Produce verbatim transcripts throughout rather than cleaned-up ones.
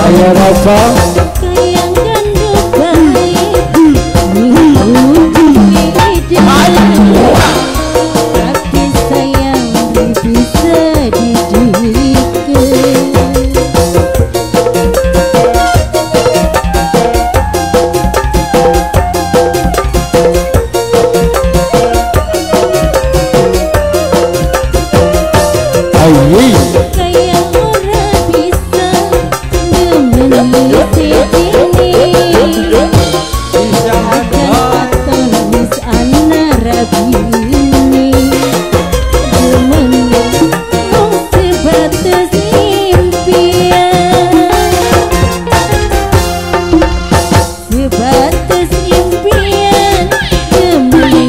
saya rasa yang gandu baik minggu tapi sayang bisa dididik. Kayak orang bisa nemeni ini akan tulis anak rabini demeni kau sebatas impian sebatas impian demi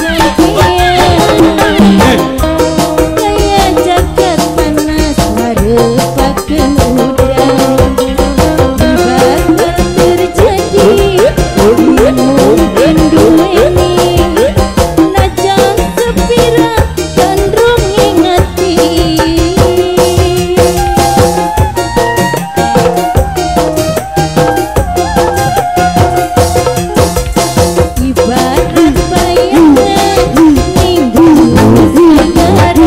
impian kayak jagat panas harepakeun udang dibakar terjadi mungkin duweni najan sepira gandrung ingati ibarat bayangan minggu segara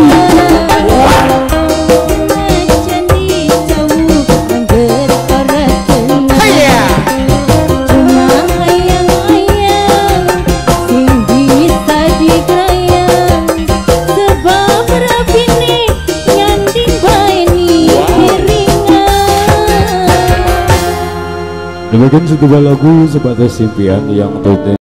najan dijauh angger ora kenal cuma hayang-hayang sing bisa digrayang sebab rabine nyanding bae ni ringan. Demikian sebuah lagu sebatas impian yang tentunya